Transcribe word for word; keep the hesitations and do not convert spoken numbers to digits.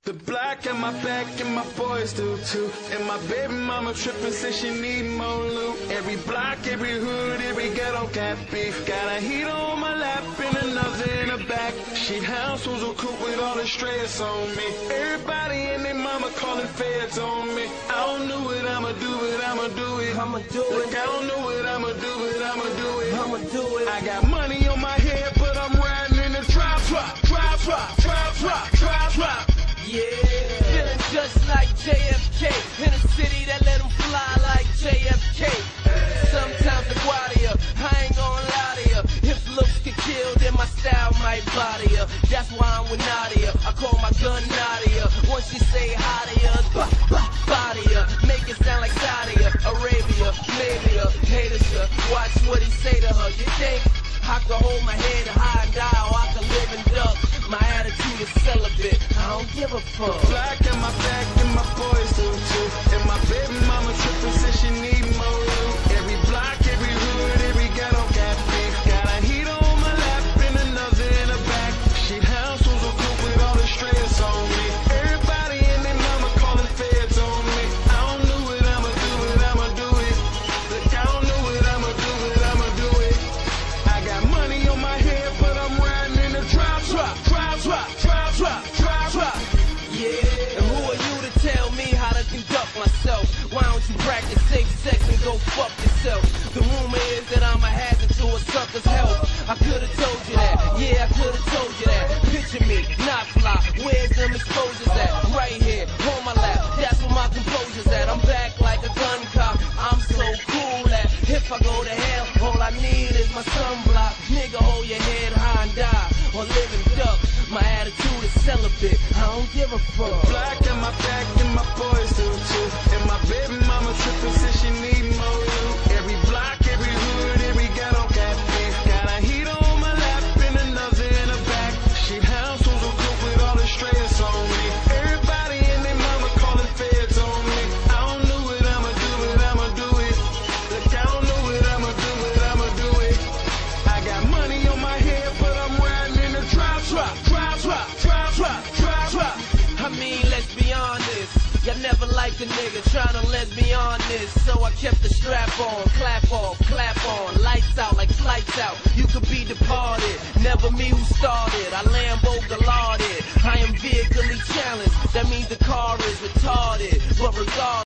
The block and my back and my boys do too. And my baby mama trippin', says she need more loot. Every block, every hood, every ghetto got beef. Got a heater on my lap and another in the back. She house was a coupe with all the stress on me. Everybody and their mama calling feds on me. I don't know what I'ma do, it, I'ma do it. I'ma do it. Look, I don't know what I'ma do, it, I'ma do it. I'ma do it. I got money on my head, but I'm riding in the drop, drop, drop, drop, drop, drop, drop, drop. Yeah, feeling just like J F K, in a city that let him fly like J F K. Sometimes the Guardia, I ain't gonna lie to ya. If looks get killed, then my style might body ya. That's why I'm with Nadia, I call my gun Nadia. Once she say hi to ya, bah, bah, body ya. Make it sound like Saudi Arabia, maybe ya, haters ya. Watch what he say to her, you think I can hold my head high and die, or I can live and duck? My attitude is celibate, I don't give a fuck. Black in my back and my boys do too. And my baby mama trippin', says she need more loot. Every block, every hood, every ghetto got beef. Got a heater on my lap and another in the back. She house was a coupe with all the stress on me. Everybody and their mama calling feds on me. I don't know what I'ma do, it, I'ma do it. Look, I don't know what I'ma do, it, I'ma do it. I got money on my head, but I'm riding in the drop, drop, drop, drop, drop, drop, drop, drop. Yeah, and who are you to tell me how to conduct myself? Why don't you practice safe sex and go fuck yourself? The rumor is that I'm a hazard to a sucker's health. I could've told you that, yeah, I could've told you that. Picture me, not fly, where's them exposures at? Right here, on my lap, that's where my composure's at. I'm back like a gun cop, I'm so cool that if I go to hell, all I need is my sunblock. Nigga, hold your head high and die, or live and duck. My attitude is celibate, I don't give a fuck. Black in my back and my boys do too. And my baby mama trippin', says she need more loot. Every block, every hood, every ghetto got beef. Got a heater on my lap and another in the back. She house was a coupe with all the stress on me. Everybody and their mama calling feds on me. I don't know what I'ma do, it, I'ma do it. Look, I don't know what I'ma do, it, I'ma do it. I got money on my head, but I'm riding in the drop, drop, drop, drop, drop, drop, drop, drop. I mean, let's be honest, y'all never liked a nigga tryna let's be honest. So I kept the strap on, clap off, clap on, lights out like flights out. You could be departed, never me who started. I Lambo Gallarded, I am vehically challenged. That means the car is retarded, but regardless.